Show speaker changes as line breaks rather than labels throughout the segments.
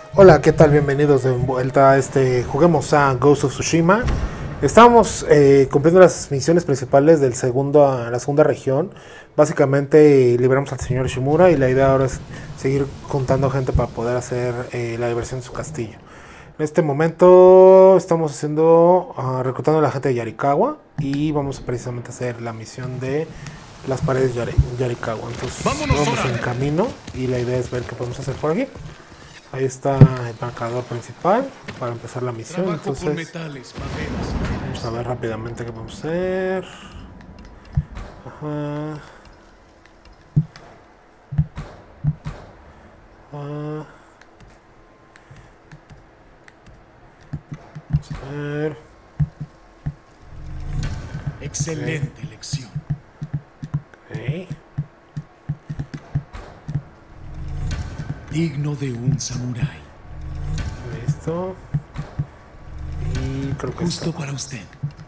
Hola, ¿qué tal? Bienvenidos de vuelta a Juguemos a Ghost of Tsushima. Estamos cumpliendo las misiones principales del la segunda región. Básicamente liberamos al señor Shimura y la idea ahora es seguir juntando gente para poder hacer la diversión de su castillo. En este momento estamos reclutando a la gente de Yarikawa y vamos precisamente a hacer la misión de las paredes de Yarikawa. Entonces vamos en camino y la idea es ver qué podemos hacer por aquí. Ahí está el marcador principal para empezar la misión. Entonces vamos a ver rápidamente qué podemos hacer. Ajá. Vamos a ver.
Excelente elección.
Okay.
Digno de un samurái.
Listo. Y creo que
justo
está
para usted.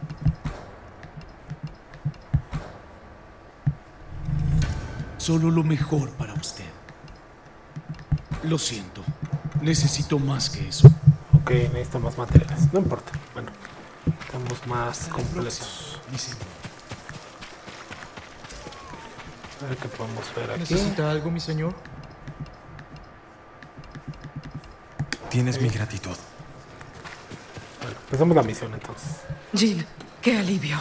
Solo lo mejor para usted. Lo siento. Necesito más que eso.
Ok, necesito más materiales. No importa. Bueno, estamos más completos. A ver qué podemos ver aquí.
¿Necesita algo, mi señor?
Tienes mi gratitud.
Bueno, empezamos la misión entonces.
Jin, qué alivio.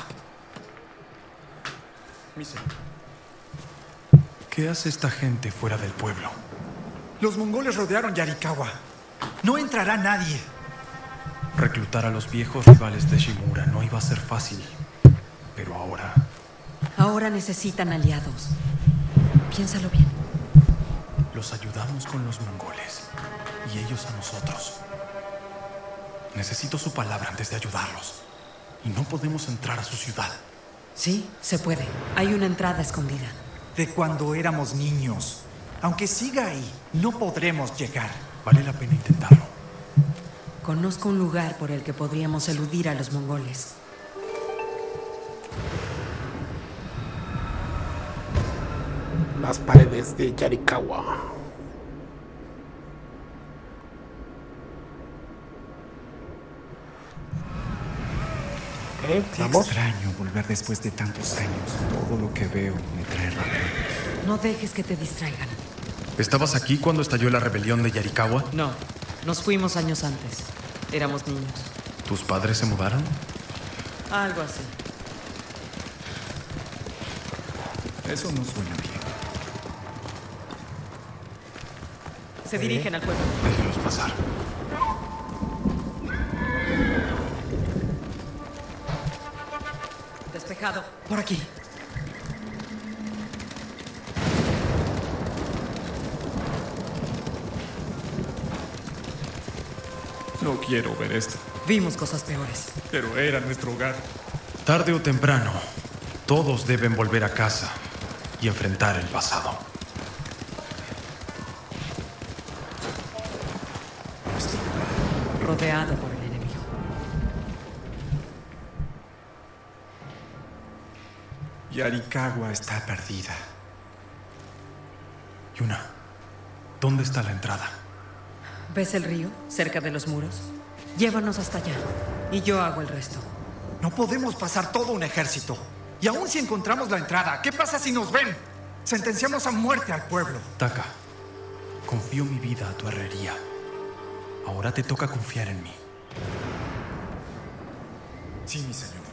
Mi señor. ¿Qué hace esta gente fuera del pueblo?
Los mongoles rodearon Yarikawa. No entrará nadie.
Reclutar a los viejos rivales de Shimura no iba a ser fácil. Pero ahora...
Ahora necesitan aliados. Piénsalo bien.
Los ayudamos con los mongoles. Y ellos a nosotros. Necesito su palabra antes de ayudarlos. Y no podemos entrar a su ciudad.
Sí, se puede. Hay una entrada escondida.
De cuando éramos niños. Aunque siga ahí, no podremos llegar.
Vale la pena intentarlo.
Conozco un lugar por el que podríamos eludir a los mongoles.
Las paredes de Yarikawa.
Qué extraño volver después de tantos años. Todo lo que veo me trae recuerdos.
No dejes que te distraigan.
¿Estabas aquí cuando estalló la rebelión de Yarikawa?
No, nos fuimos años antes. Éramos niños.
¿Tus padres se mudaron?
Algo así.
Eso no suena bien.
Se dirigen al pueblo.
Déjenlos pasar.
Despejado. Por aquí.
No quiero ver esto.
Vimos cosas peores.
Pero era nuestro hogar. Tarde o temprano, todos deben volver a casa y enfrentar el pasado.
Rodeado por el enemigo.
Yarikawa está perdida.
Yuna, ¿dónde está la entrada?
¿Ves el río cerca de los muros? Llévanos hasta allá y yo hago el resto.
No podemos pasar todo un ejército. Y aún si encontramos la entrada, ¿qué pasa si nos ven? Sentenciamos a muerte al pueblo.
Taka, confío mi vida a tu herrería. Ahora te toca confiar en mí.
Sí, mi señor.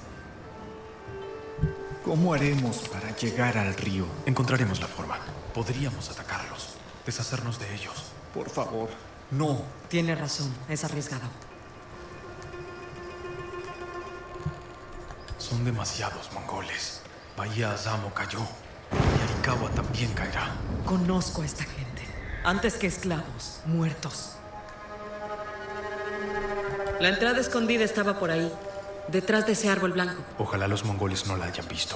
¿Cómo haremos para llegar al río?
Encontraremos la forma. Podríamos atacarlos, deshacernos de ellos.
Por favor, no.
Tiene razón, es arriesgado.
Son demasiados mongoles. Bahía Azamo cayó. Yarikawa también caerá.
Conozco a esta gente. Antes que esclavos, muertos. La entrada escondida estaba por ahí, detrás de ese árbol blanco.
Ojalá los mongoles no la hayan visto.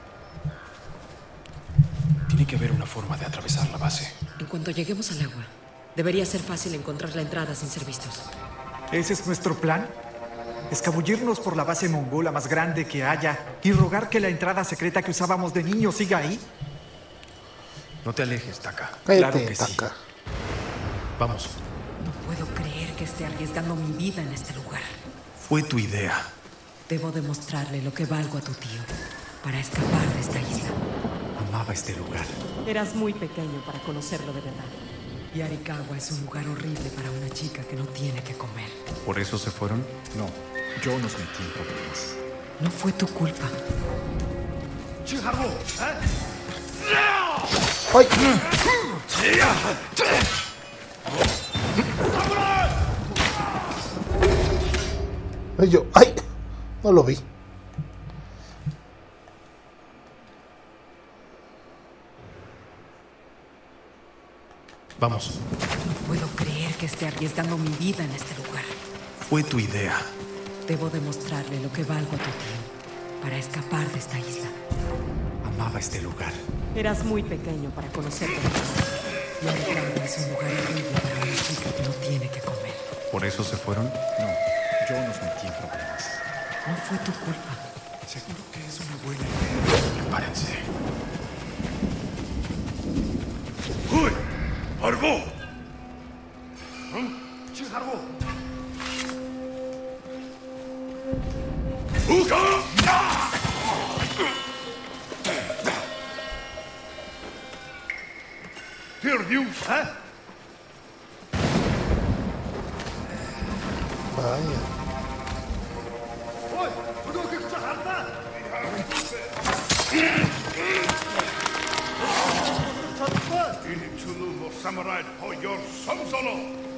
Tiene que haber una forma de atravesar la base.
En cuanto lleguemos al agua, debería ser fácil encontrar la entrada sin ser vistos.
¿Ese es nuestro plan? Escabullirnos por la base mongola más grande que haya y rogar que la entrada secreta que usábamos de niño siga ahí.
No te alejes, Taka.
Cállate,
Claro que sí.
Taka.
Vamos.
No puedo creer que esté arriesgando mi vida en este lugar.
Fue tu idea.
Debo demostrarle lo que valgo a tu tío para escapar de esta isla.
Amaba este lugar.
Eras muy pequeño para conocerlo de verdad. Y Arikawa es un lugar horrible para una chica que no tiene que comer.
¿Por eso se fueron?
No, yo nos metí en problemas.
No fue tu culpa.
¡Ay! Ay, yo, ¡ay! No lo vi.
Vamos.
No puedo creer que esté arriesgando mi vida en este lugar.
Fue tu idea.
Debo demostrarle lo que valgo a tu tío para escapar de esta isla.
Amaba este lugar.
Eras muy pequeño para conocerlo. Y Arikawa es un lugar horrible para una chica que no tiene que comer.
¿Por eso se fueron?
No, yo nos metí en problemas.
No fue tu culpa.
Seguro que es una buena idea.
Prepárense.
¡Uy! ¡Arbo!
Vaya.
Samurai Hoyor Samsolo!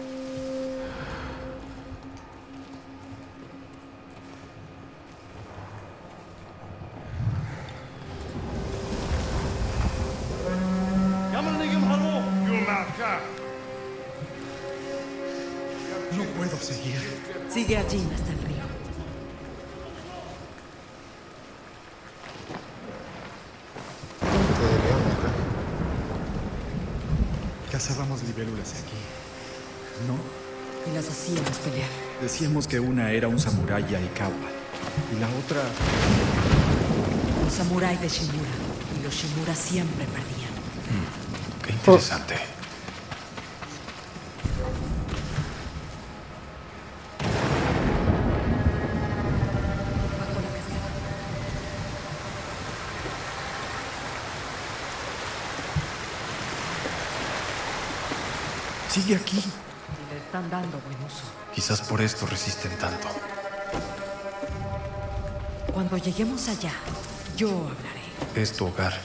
No puedo seguir.
Sigue allí hasta el río.
Te debería meter.
Cazábamos libélulas aquí. ¿No?
Y las hacíamos pelear.
Decíamos que una era un samurái Arikawa y la otra...
Un samurái de Shimura. Y los Shimura siempre perdían.
Qué interesante.
Bajo la cascada.
Sigue aquí.
Y le están dando buen uso.
Quizás por esto resisten tanto.
Cuando lleguemos allá, yo hablaré.
Es tu hogar.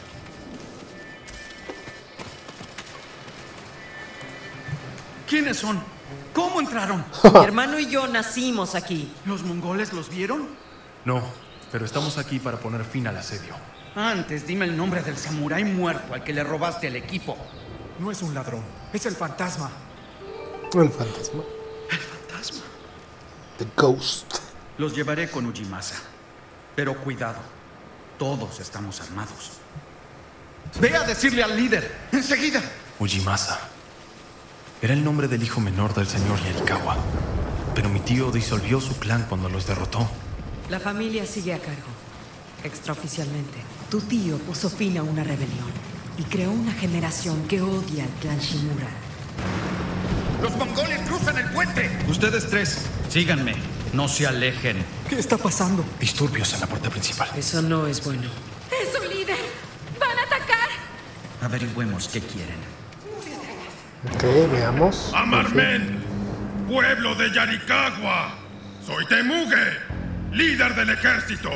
¿Quiénes son? ¿Cómo entraron?
Mi hermano y yo nacimos aquí.
¿Los mongoles los vieron?
No, pero estamos aquí para poner fin al asedio.
Antes, dime el nombre del samurái muerto al que le robaste el equipo.
No es un ladrón, es el fantasma.
El fantasma.
¿El fantasma?
The Ghost.
Los llevaré con Ujimasa. Pero cuidado, todos estamos armados. Ve a decirle al líder, enseguida.
Ujimasa. Era el nombre del hijo menor del señor Yarikawa. Pero mi tío disolvió su clan cuando los derrotó.
La familia sigue a cargo. Extraoficialmente, tu tío puso fin a una rebelión y creó una generación que odia al clan Shimura.
¡Los mongoles cruzan el puente! Ustedes tres, síganme. No se alejen.
¿Qué está pasando?
Disturbios en la puerta principal.
Eso no es bueno.
¡Es su líder! ¡Van a atacar!
Averigüemos qué quieren.
Ok, veamos.
Amarmen, pueblo de Yarikawa. Soy Temuge, líder del ejército.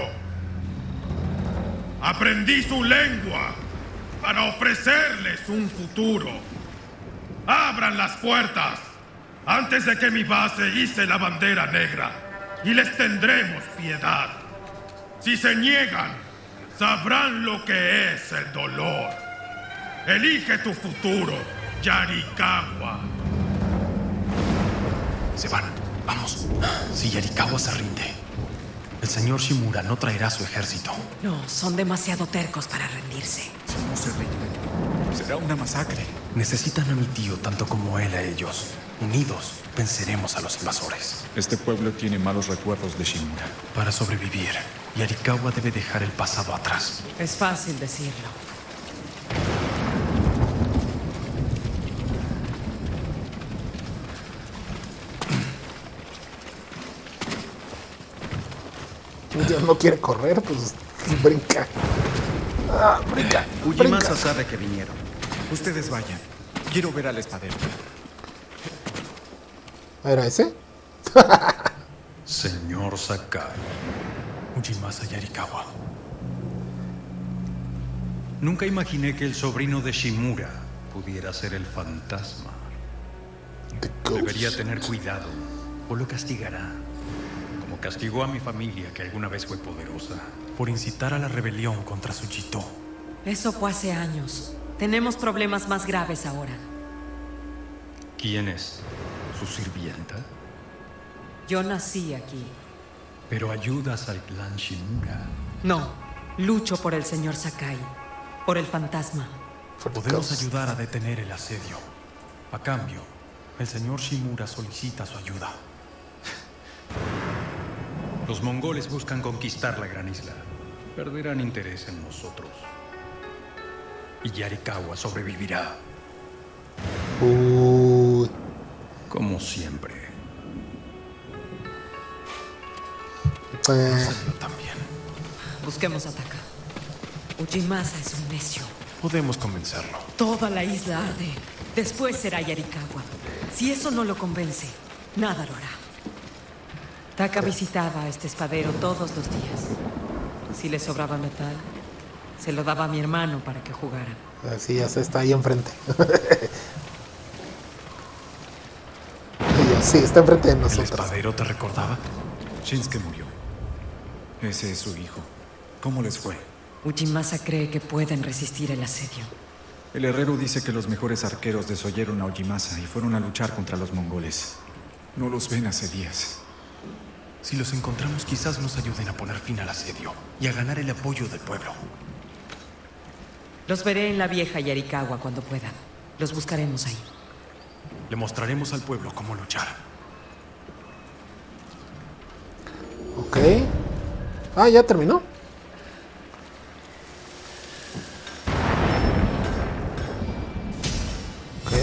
Aprendí su lengua para ofrecerles un futuro. Abran las puertas antes de que mi base hice la bandera negra y les tendremos piedad. Si se niegan, sabrán lo que es el dolor. Elige tu futuro, Yarikawa.
Se van. Vamos. Si Yarikawa se rinde, el señor Shimura no traerá su ejército.
No, son demasiado tercos para rendirse.
Si no se rinden, será una masacre.
Necesitan a mi tío tanto como él a ellos. Unidos, venceremos a los invasores.
Este pueblo tiene malos recuerdos de Shimura.
Para sobrevivir, Yarikawa debe dejar el pasado atrás.
Es fácil decirlo.
Ya no quiere correr, pues brinca. Ah, brinca.
Ujimasa
Brinca.
sabe que vinieron.
Ustedes vayan. Quiero ver al espadero.
¿Era ese?
Señor Sakai. Ujimasa Yarikawa. Nunca imaginé que el sobrino de Shimura pudiera ser el fantasma.
The Ghost.
Debería tener cuidado o lo castigará. Como castigó a mi familia, que alguna vez fue poderosa, por incitar a la rebelión contra Tsuchito.
Eso fue hace años. Tenemos problemas más graves ahora.
¿Quién es? ¿Su sirvienta?
Yo nací aquí.
Pero ayudas al clan Shimura.
No, lucho por el señor Sakai. Por el fantasma.
For the
Podemos
Ghost.
ayudar a detener el asedio. A cambio, el señor Shimura solicita su ayuda. Los mongoles buscan conquistar la gran isla. Perderán interés en nosotros. Y Yarikawa sobrevivirá,
Uy.
como siempre.
Eh,
Salió también.
Busquemos a Taka. Ujimasa es un necio.
Podemos convencerlo.
Toda la isla arde. Después será Yarikawa. Si eso no lo convence, nada lo hará. Taka visitaba a este espadero todos los días. Si le sobraba metal, se lo daba a mi hermano para que jugara.
sí, ya se está ahí enfrente. Sí, está enfrente de
¿El
nosotros.
espadero te recordaba?
Shinsuke murió. Ese es su hijo. ¿Cómo les fue?
Ujimasa cree que pueden resistir el asedio.
El herrero dice que los mejores arqueros desoyeron a Ujimasa y fueron a luchar contra los mongoles. No los ven hace días.
Si los encontramos, quizás nos ayuden a poner fin al asedio y a ganar el apoyo del pueblo.
Los veré en la vieja Yarikawa cuando pueda. Los buscaremos ahí.
Le mostraremos al pueblo cómo luchar.
Ok. Ah, ya terminó. Ok.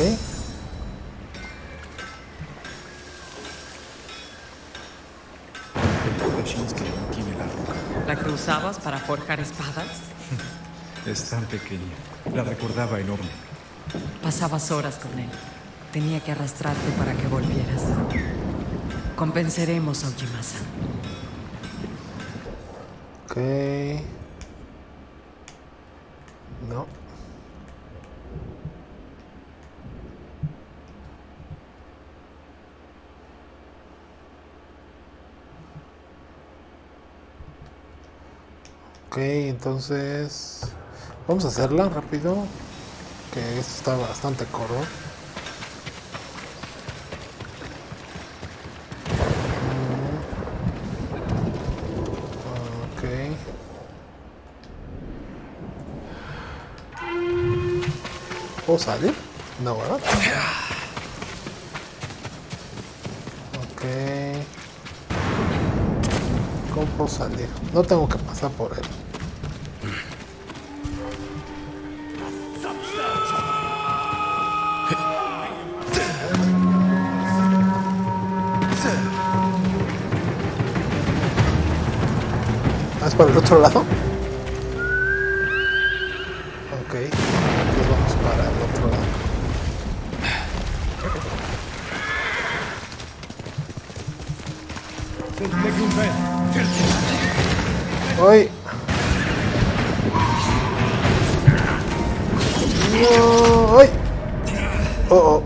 El hijo de Shinsuke no tiene la roca.
¿La que usabas para forjar espadas?
Es tan pequeña. La recordaba enorme.
Pasabas horas con él. Tenía que arrastrarte para que volvieras. Convenceremos a Ujimasa.
Ok. No. Ok, entonces vamos a hacerla rápido, que esto está bastante corto. Ok. ¿Puedo salir? No, ¿verdad? Ok. ¿Cómo puedo salir? No tengo que pasar por él. ¿Ah, es por el otro lado? Ok. Entonces vamos para el otro lado. ¡Ay! ¡No! ¡Ay! ¡Oh, oh!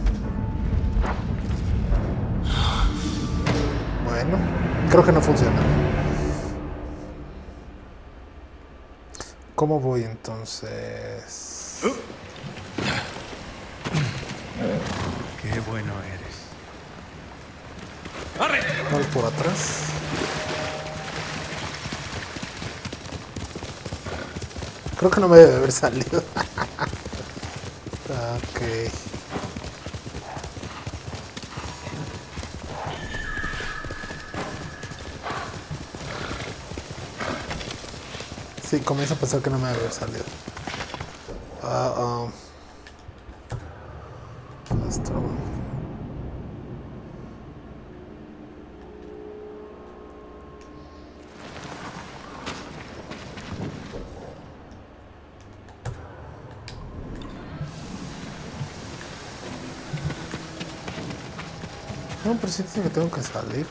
Bueno, creo que no funciona. ¿Cómo voy entonces?
Qué bueno eres.
Voy por atrás. Creo que no me debe haber salido. Ok. Sí, comienzo a pensar que no me debe haber salido. Esto. No, pero sí dice que tengo que salir.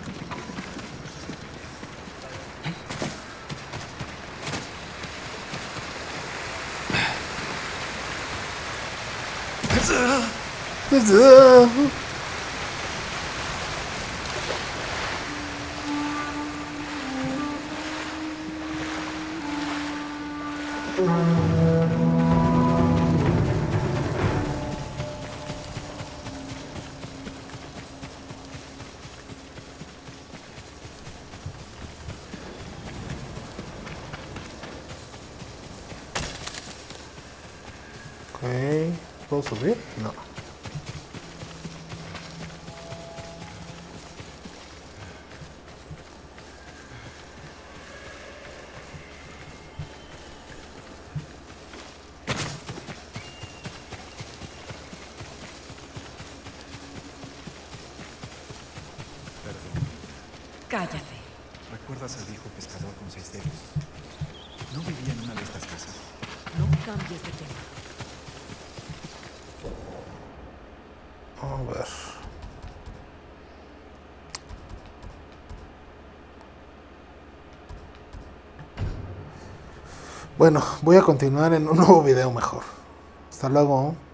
Ok, ¿puedo subir? No.
Cállate.
¿Recuerdas al viejo pescador con 6 dedos? ¿No vivía en una de estas casas?
No cambies de tema.
A ver. Bueno, voy a continuar en un nuevo video mejor. Hasta luego.